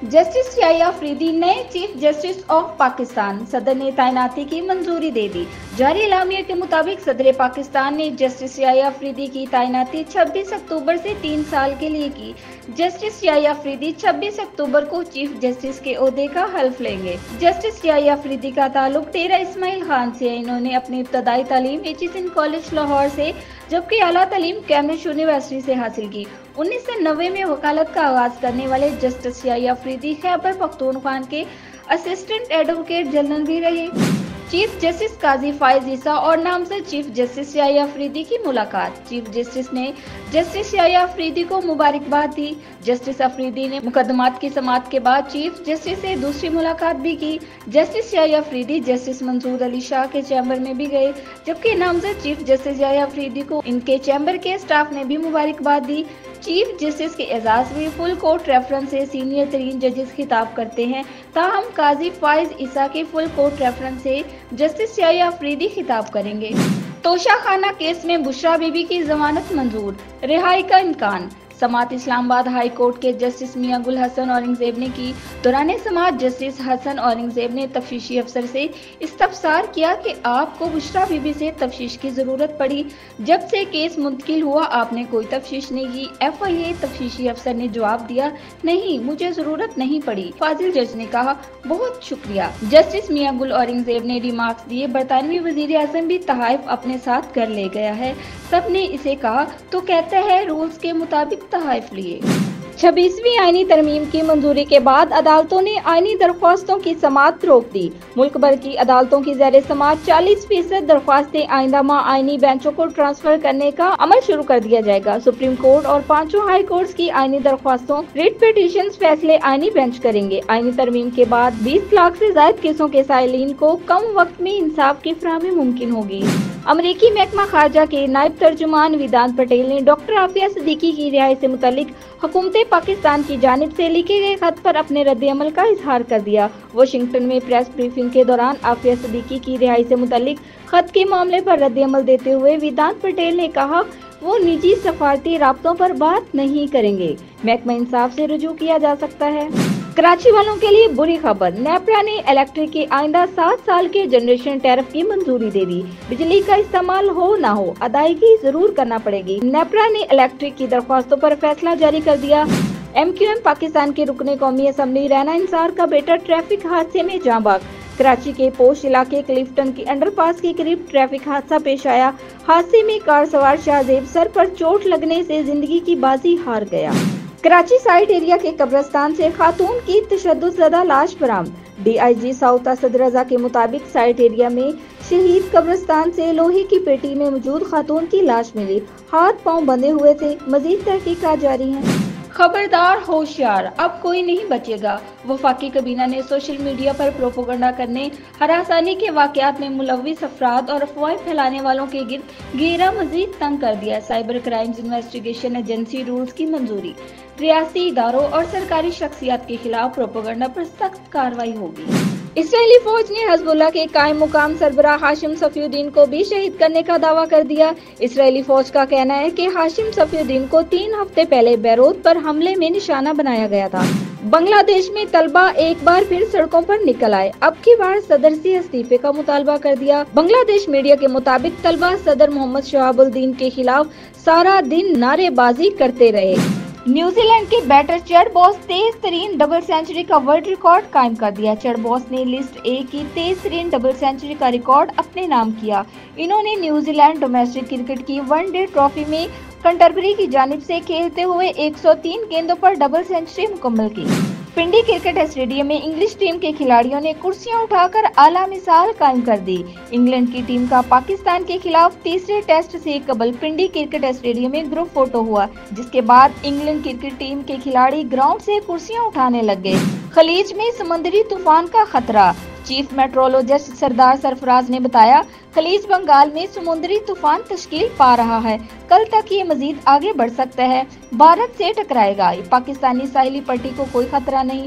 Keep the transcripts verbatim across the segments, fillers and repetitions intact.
Justice Yahya Afridi नए chief justice of Pakistan. सदर ने तैनाती की मंजूरी दे दी। जारी एलामिया के मुताबिक सदर पाकिस्तान ने जस्टिस याह्या अफरीदी की तैनाती छब्बीस अक्टूबर से तीन साल के लिए की। जस्टिस याह्या अफरीदी छब्बीस अक्टूबर को चीफ जस्टिस के ओहदे का हल्फ लेंगे। जस्टिस याह्या अफरीदी का ताल्लुक तेरह इस्माइल खान से है। इन्होंने अपनी इब्तदाई तालीम एच सिंध कॉलेज लाहौर से जबकि आला तालीम कैम्ब्रिज यूनिवर्सिटी से हासिल की। उन्नीस सौ नब्बे में वकालत का आगाज करने वाले जस्टिस याह्या अफरीदी खैबर पख्तूनख्वा के असिस्टेंट एडवोकेट जनरल भी रहे। चीफ जस्टिस काजी फाइज ईसा और नामजद चीफ जस्टिस याह्या अफरीदी की मुलाकात। चीफ जस्टिस ने जस्टिस याह्या अफरीदी को मुबारकबाद दी। जस्टिस अफरीदी ने मुकदमात की समाअत के बाद चीफ जस्टिस से दूसरी मुलाकात भी की। जस्टिस याह्या अफरीदी जस्टिस मंसूर अली शाह के चैम्बर में भी गए, जबकि नामजद चीफ जस्टिस याह्या अफरीदी को इनके चैम्बर के स्टाफ ने भी मुबारकबाद दी। चीफ जस्टिस के एजाज में फुल कोर्ट रेफरेंस से सीनियर तरीन जजेस खिताब करते हैं, ताहम काजी फाइज ईसा के फुल कोर्ट रेफरेंस से जस्टिस याह्या अफरीदी खिताब करेंगे। तोशाखाना केस में बुशरा बीबी की जमानत मंजूर, रिहाई का इम्कान। समाअत इस्लामाबाद हाई कोर्ट के जस्टिस मियां गुल हसन औरंगजेब ने की। दौरान समाअत जस्टिस हसन औरंगजेब ने तफ्तीशी अफसर से इस्तफसार किया कि आपको बुशरा बीबी से तफ्तीश की जरूरत पड़ी। जब से केस मुंतकिल हुआ आपने कोई तफ्तीश नहीं की। एफ आई ए तफ्तीशी अफसर ने जवाब दिया, नहीं मुझे जरूरत नहीं पड़ी। फाजिल जज ने कहा, बहुत शुक्रिया। जस्टिस मियां गुल औरंगजेब ने रिमार्क्स दिए, बरतानवी वजीर आजम भी तहाइफ अपने साथ घर ले गया है। सब ने इसे कहा तो कहता है रूल्स के मुताबिक तहाइफ लिए। छब्बीसवीं आईनी तरमीम की मंजूरी के बाद अदालतों ने आईनी दरख्वास्तों की समाअत रोक दी। मुल्क भर की अदालतों की ज़ेर समाअत चालीस फीसद दरख्वास्तें आइंदा माह आईनी बेंचों को ट्रांसफर करने का अमल शुरू कर दिया जाएगा। सुप्रीम कोर्ट और पांचों हाई कोर्ट की आईनी दरख्वास्तों रिट पिटीशन फैसले आईनी बेंच करेंगे। आईनी तरमीम के बाद बीस लाख से ज्यादा केसों के साइलिन को कम वक्त में इंसाफ की फराहमी मुमकिन होगी। अमरीकी महकमा खारजा के नायब तर्जुमान वेदांत पटेल ने डॉक्टर आफिया सिद्दीकी की रिहाई से मुतालिक हुकूमत पाकिस्तान की जानिब से लिखे गए खत पर अपने रद्द-ए-अमल का इजहार कर दिया। वाशिंगटन में प्रेस ब्रीफिंग के दौरान आफिया सिद्दीकी की रिहाई से मुतालिक खत के मामले पर रद्द-ए-अमल देते हुए वेदांत पटेल ने कहा, वो निजी सफारती राब्तों पर बात नहीं करेंगे। महकमा इंसाफ से रुजू किया जा सकता है। कराची वालों के लिए बुरी खबर, नेपरा ने इलेक्ट्रिक के आइंदा सात साल के जनरेशन टैरिफ की मंजूरी दे दी। बिजली का इस्तेमाल हो ना हो अदायगी जरूर करना पड़ेगी। नेपरा ने इलेक्ट्रिक की दरख्वास्तों पर फैसला जारी कर दिया। एम क्यू एम पाकिस्तान के रुकने कौमी असम्बली रैना इंसार का बेटा ट्रैफिक हादसे में जाँ बाग। कराची के पोश इलाके क्लिफ्टन की अंडरपास के करीब ट्रैफिक हादसा पेश आया। हादसे में कार सवार शाहजेब सर पर चोट लगने से जिंदगी की बाजी हार गया। कराची साइड एरिया के कब्रिस्तान से खातून की तशद्दुदज़दा लाश बरामद। D I G south Asad Raza के मुताबिक साइड एरिया में शहीद कब्रिस्तान से लोहे की पेटी में मौजूद खातून की लाश मिली। हाथ पांव बंधे हुए थे। मजीद तहकीकात जारी है। खबरदार होशियार, अब कोई नहीं बचेगा। वफाकी काबीना ने सोशल मीडिया पर प्रोपोगंडा करने, हरासानी के वाकयात में मुलव्विस अफराद और अफवाहें फैलाने वालों के गिर्द घेरा मजीद तंग कर दिया। Cyber crimes investigation agency rules की मंजूरी। रियासी इदारों और सरकारी शख्सियात के खिलाफ प्रोपोगंडा पर सख्त कार्रवाई होगी। इसराइली फौज ने हिजबुल्लाह के कायम मुकाम सरबराह हाशिम सफीउद्दीन को भी शहीद करने का दावा कर दिया। इसराइली फौज का कहना है कि हाशिम सफीउद्दीन को तीन हफ्ते पहले बैरूत पर हमले में निशाना बनाया गया था। बांग्लादेश में तलबा एक बार फिर सड़कों पर निकल आए। अब की बार सदर से इस्तीफे का मुतालबा कर दिया। बांग्लादेश मीडिया के मुताबिक तलबा सदर मोहम्मद शहाबुद्दीन के खिलाफ सारा दिन नारेबाजी करते रहे। न्यूजीलैंड के बैटर चड बॉस तेज तरीन डबल सेंचुरी का वर्ल्ड रिकॉर्ड कायम कर दिया। चड बॉस ने लिस्ट ए की तेज तरीन डबल सेंचुरी का रिकॉर्ड अपने नाम किया। इन्होंने न्यूजीलैंड डोमेस्टिक क्रिकेट की वनडे ट्रॉफी में कंटरबरी की जानिब से खेलते हुए एक सौ तीन गेंदों पर डबल सेंचुरी मुकम्मल की। पिंडी क्रिकेट स्टेडियम में इंग्लिश टीम के खिलाड़ियों ने कुर्सियां उठाकर आला मिसाल कायम कर दी। इंग्लैंड की टीम का पाकिस्तान के खिलाफ तीसरे टेस्ट से कबल पिंडी क्रिकेट स्टेडियम में ग्रुप फोटो हुआ, जिसके बाद इंग्लैंड क्रिकेट टीम के खिलाड़ी ग्राउंड से कुर्सियां उठाने लग गए। खलीज में समुद्री तूफान का खतरा। चीफ मेट्रोलॉजिस्ट सरदार सरफराज ने बताया, खलीज बंगाल में समुद्री तूफान तश्कील पा रहा है। कल तक ये मजीद आगे बढ़ सकता है, भारत से टकराएगा। पाकिस्तानी साहिली पट्टी को कोई खतरा नहीं।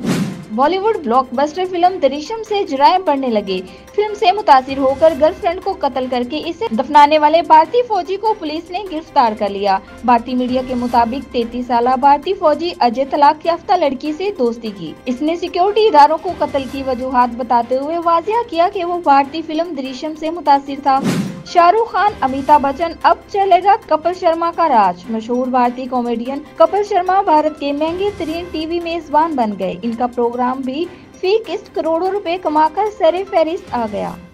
बॉलीवुड ब्लॉकबस्टर फिल्म दृश्यम से जुराएं बढ़ने लगे। फिल्म से मुतासिर होकर गर्लफ्रेंड को कत्ल करके इसे दफनाने वाले भारतीय फौजी को पुलिस ने गिरफ्तार कर लिया। भारतीय मीडिया के मुताबिक तैंतीस साल भारतीय फौजी अजय तलाक याफ्ता लड़की से दोस्ती की। इसने सिक्योरिटी इदारों को कत्ल की वजूहात बताते हुए वाजिया किया कि वो भारतीय फिल्म दृश्यम से मुतासिर था। शाहरुख खान, अमिताभ बच्चन, अब चलेगा कपिल शर्मा का राज। मशहूर भारतीय कॉमेडियन कपिल शर्मा भारत के महंगे तरीन टीवी मेजबान बन गए। इनका प्रोग्राम भी फी किस्त करोड़ों रुपए कमाकर सरे फहरिस्त आ गया।